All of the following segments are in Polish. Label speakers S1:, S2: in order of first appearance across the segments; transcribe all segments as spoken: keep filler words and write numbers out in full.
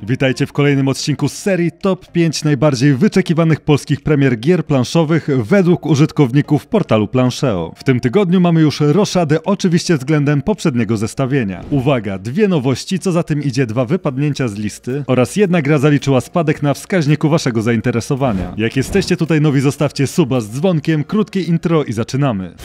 S1: Witajcie w kolejnym odcinku z serii Top pięć najbardziej wyczekiwanych polskich premier gier planszowych według użytkowników portalu Plansheo. W tym tygodniu mamy już roszadę oczywiście względem poprzedniego zestawienia. Uwaga, dwie nowości, co za tym idzie dwa wypadnięcia z listy oraz jedna gra zaliczyła spadek na wskaźniku waszego zainteresowania. Jak jesteście tutaj nowi, zostawcie suba z dzwonkiem, krótkie intro i zaczynamy.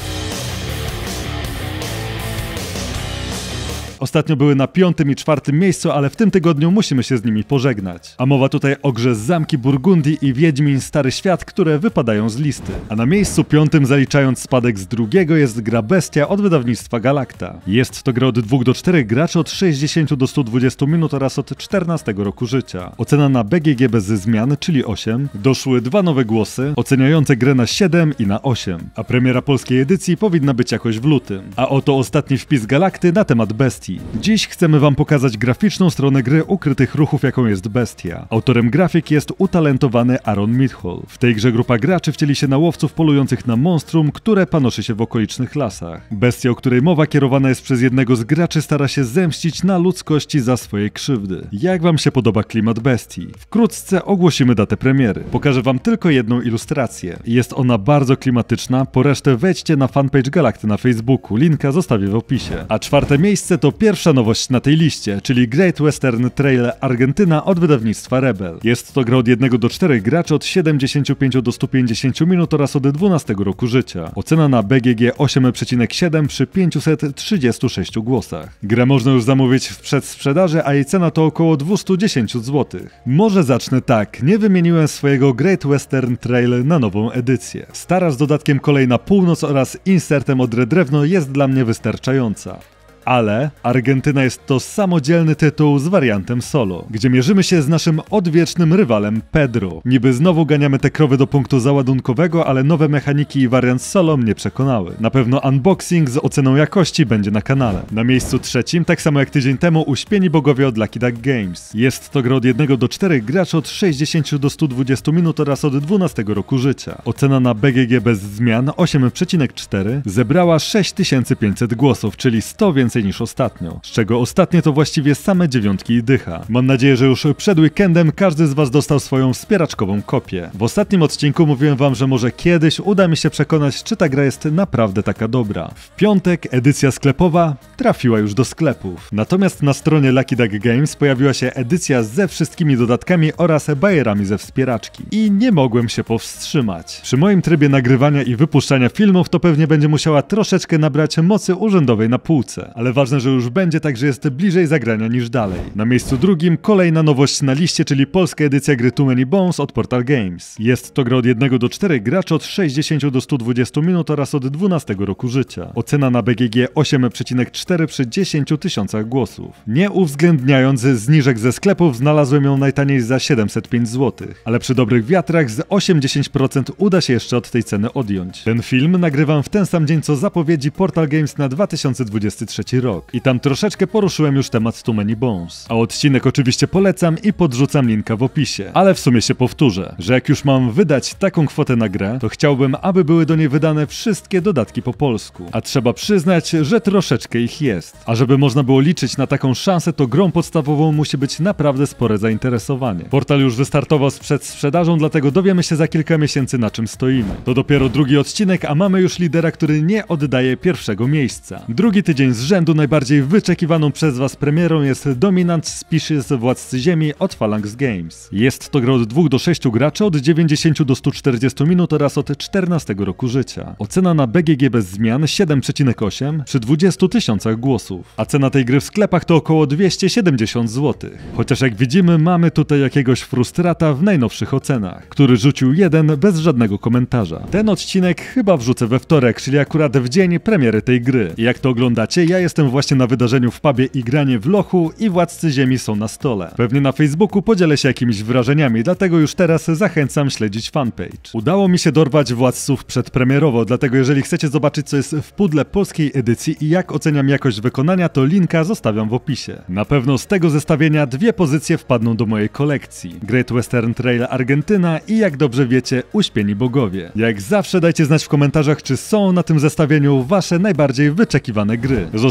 S1: Ostatnio były na piątym i czwartym miejscu, ale w tym tygodniu musimy się z nimi pożegnać. A mowa tutaj o grze Zamki Burgundii i Wiedźmin Stary Świat, które wypadają z listy. A na miejscu piątym, zaliczając spadek z drugiego, jest gra Bestia od wydawnictwa Galacta. Jest to gra od dwóch do czterech graczy od sześćdziesięciu do stu dwudziestu minut oraz od czternastego roku życia. Ocena na B G G bez zmian, czyli osiem. Doszły dwa nowe głosy, oceniające grę na siedem i na osiem. A premiera polskiej edycji powinna być jakoś w lutym. A oto ostatni wpis Galakty na temat Bestii. Dziś chcemy wam pokazać graficzną stronę gry ukrytych ruchów, jaką jest Bestia. Autorem grafik jest utalentowany Aaron Midhall. W tej grze grupa graczy wcieli się na łowców polujących na monstrum, które panoszy się w okolicznych lasach. Bestia, o której mowa, kierowana jest przez jednego z graczy, stara się zemścić na ludzkości za swoje krzywdy. Jak wam się podoba klimat Bestii? Wkrótce ogłosimy datę premiery. Pokażę wam tylko jedną ilustrację. Jest ona bardzo klimatyczna, po resztę wejdźcie na fanpage Galakty na Facebooku, linka zostawię w opisie. A czwarte miejsce to pierwsza nowość na tej liście, czyli Great Western Trail Argentyna od wydawnictwa Rebel. Jest to gra od jednego do czterech graczy od siedemdziesięciu pięciu do stu pięćdziesięciu minut oraz od dwunastego roku życia. Ocena na B G G osiem przecinek siedem przy pięciuset trzydziestu sześciu głosach. Grę można już zamówić w przedsprzedaży, a jej cena to około dwieście dziesięć złotych. Może zacznę tak, nie wymieniłem swojego Great Western Trail na nową edycję. Stara z dodatkiem Kolejna Północ oraz insertem od Redrewno jest dla mnie wystarczająca. Ale Argentyna jest to samodzielny tytuł z wariantem solo, gdzie mierzymy się z naszym odwiecznym rywalem Pedro. Niby znowu ganiamy te krowy do punktu załadunkowego, ale nowe mechaniki i wariant solo mnie przekonały. Na pewno unboxing z oceną jakości będzie na kanale. Na miejscu trzecim, tak samo jak tydzień temu, Uśpieni Bogowie od Lucky Duck Games. Jest to gra od jednego do czterech graczy od sześćdziesięciu do stu dwudziestu minut oraz od dwunastego roku życia. Ocena na B G G bez zmian osiem przecinek cztery, zebrała sześć tysięcy pięćset głosów, czyli sto więcej niż ostatnio, z czego ostatnie to właściwie same dziewiątki i dycha. Mam nadzieję, że już przed weekendem każdy z was dostał swoją wspieraczkową kopię. W ostatnim odcinku mówiłem wam, że może kiedyś uda mi się przekonać, czy ta gra jest naprawdę taka dobra. W piątek edycja sklepowa trafiła już do sklepów. Natomiast na stronie Lucky Duck Games pojawiła się edycja ze wszystkimi dodatkami oraz bajerami ze wspieraczki. I nie mogłem się powstrzymać. Przy moim trybie nagrywania i wypuszczania filmów to pewnie będzie musiała troszeczkę nabrać mocy urzędowej na półce, ale ważne, że już będzie, tak że jest bliżej zagrania niż dalej. Na miejscu drugim kolejna nowość na liście, czyli polska edycja gry Too Many Bones od Portal Games. Jest to gra od jednego do czterech graczy od sześćdziesięciu do stu dwudziestu minut oraz od dwunastego roku życia. Ocena na B G G osiem przecinek cztery przy dziesięciu tysiącach głosów. Nie uwzględniając zniżek ze sklepów, znalazłem ją najtaniej za siedemset pięć złotych, ale przy dobrych wiatrach z osiem do dziesięciu procent uda się jeszcze od tej ceny odjąć. Ten film nagrywam w ten sam dzień co zapowiedzi Portal Games na dwa tysiące dwudziesty trzeci rok. I tam troszeczkę poruszyłem już temat Too Many Bones. A odcinek oczywiście polecam i podrzucam linka w opisie. Ale w sumie się powtórzę, że jak już mam wydać taką kwotę na grę, to chciałbym, aby były do niej wydane wszystkie dodatki po polsku. A trzeba przyznać, że troszeczkę ich jest. A żeby można było liczyć na taką szansę, to grą podstawową musi być naprawdę spore zainteresowanie. Portal już wystartował z przedsprzedażą, dlatego dowiemy się za kilka miesięcy, na czym stoimy. To dopiero drugi odcinek, a mamy już lidera, który nie oddaje pierwszego miejsca. Drugi tydzień z rzędu najbardziej wyczekiwaną przez was premierą jest Dominant Species Władcy Ziemi od Phalanx Games. Jest to gra od dwóch do sześciu graczy od dziewięćdziesięciu do stu czterdziestu minut oraz od czternastego roku życia. Ocena na B G G bez zmian siedem przecinek osiem przy dwudziestu tysiącach głosów. A cena tej gry w sklepach to około dwieście siedemdziesiąt złotych. Chociaż jak widzimy, mamy tutaj jakiegoś frustrata w najnowszych ocenach, który rzucił jeden bez żadnego komentarza. Ten odcinek chyba wrzucę we wtorek, czyli akurat w dzień premiery tej gry. I jak to oglądacie, ja jestem właśnie na wydarzeniu w pubie i granie w lochu i Władcy Ziemi są na stole. Pewnie na Facebooku podzielę się jakimiś wrażeniami, dlatego już teraz zachęcam śledzić fanpage. Udało mi się dorwać Władców przedpremierowo, dlatego jeżeli chcecie zobaczyć, co jest w pudle polskiej edycji i jak oceniam jakość wykonania, to linka zostawiam w opisie. Na pewno z tego zestawienia dwie pozycje wpadną do mojej kolekcji. Great Western Trail Argentyna i, jak dobrze wiecie, Uśpieni Bogowie. Jak zawsze dajcie znać w komentarzach, czy są na tym zestawieniu wasze najbardziej wyczekiwane gry. Zostaw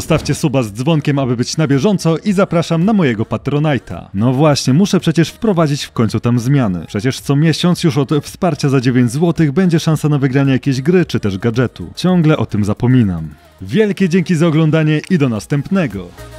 S1: Zostawcie suba z dzwonkiem, aby być na bieżąco i zapraszam na mojego Patronite'a. No właśnie, muszę przecież wprowadzić w końcu tam zmiany. Przecież co miesiąc już od wsparcia za dziewięć złotych będzie szansa na wygranie jakiejś gry czy też gadżetu. Ciągle o tym zapominam. Wielkie dzięki za oglądanie i do następnego.